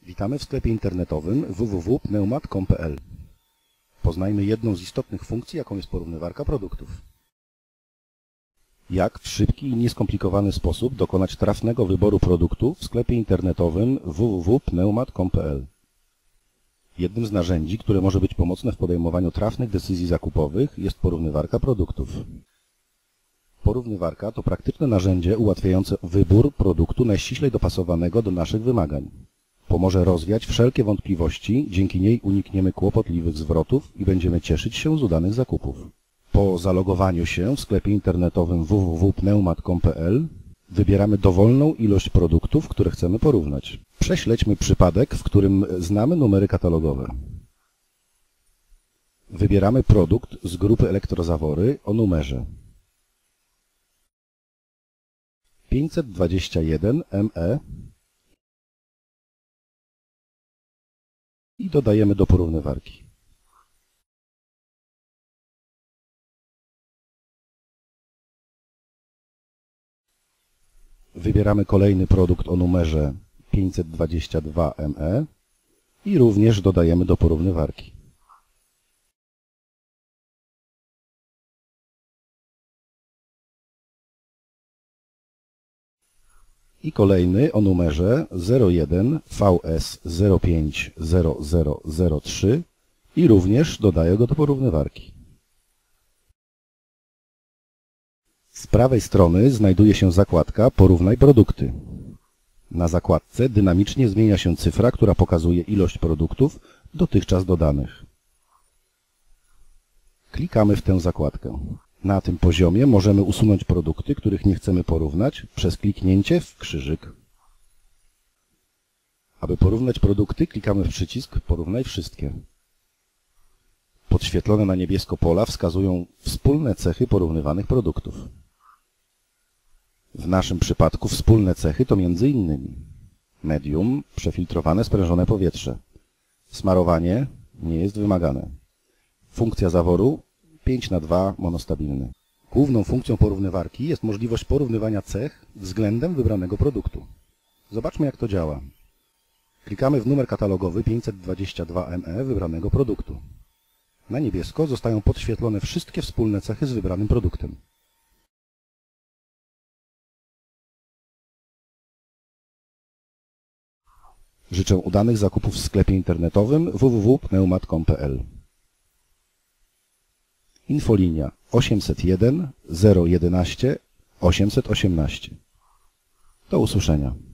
Witamy w sklepie internetowym www.pneumat.com.pl. Poznajmy jedną z istotnych funkcji, jaką jest porównywarka produktów. Jak w szybki i nieskomplikowany sposób dokonać trafnego wyboru produktu w sklepie internetowym www.pneumat.com.pl. Jednym z narzędzi, które może być pomocne w podejmowaniu trafnych decyzji zakupowych, jest porównywarka produktów. Porównywarka to praktyczne narzędzie ułatwiające wybór produktu najściślej dopasowanego do naszych wymagań. Pomoże rozwiać wszelkie wątpliwości, dzięki niej unikniemy kłopotliwych zwrotów i będziemy cieszyć się z udanych zakupów. Po zalogowaniu się w sklepie internetowym www.pneumat.com.pl wybieramy dowolną ilość produktów, które chcemy porównać. Prześledźmy przypadek, w którym znamy numery katalogowe. Wybieramy produkt z grupy elektrozawory o numerze 521 ME i dodajemy do porównywarki. Wybieramy kolejny produkt o numerze 522 ME i również dodajemy do porównywarki. I kolejny o numerze 01 VS 050003 i również dodaję go do porównywarki. Z prawej strony znajduje się zakładka Porównaj produkty. Na zakładce dynamicznie zmienia się cyfra, która pokazuje ilość produktów dotychczas dodanych. Klikamy w tę zakładkę. Na tym poziomie możemy usunąć produkty, których nie chcemy porównać, przez kliknięcie w krzyżyk. Aby porównać produkty, klikamy w przycisk Porównaj wszystkie. Podświetlone na niebiesko pola wskazują wspólne cechy porównywanych produktów. W naszym przypadku wspólne cechy to m.in. medium, przefiltrowane sprężone powietrze. Smarowanie nie jest wymagane. Funkcja zaworu 5:2 monostabilny. Główną funkcją porównywarki jest możliwość porównywania cech względem wybranego produktu. Zobaczmy, jak to działa. Klikamy w numer katalogowy 522 ME wybranego produktu. Na niebiesko zostają podświetlone wszystkie wspólne cechy z wybranym produktem. Życzę udanych zakupów w sklepie internetowym www.pneumat.com.pl. Infolinia 801 011 818. Do usłyszenia.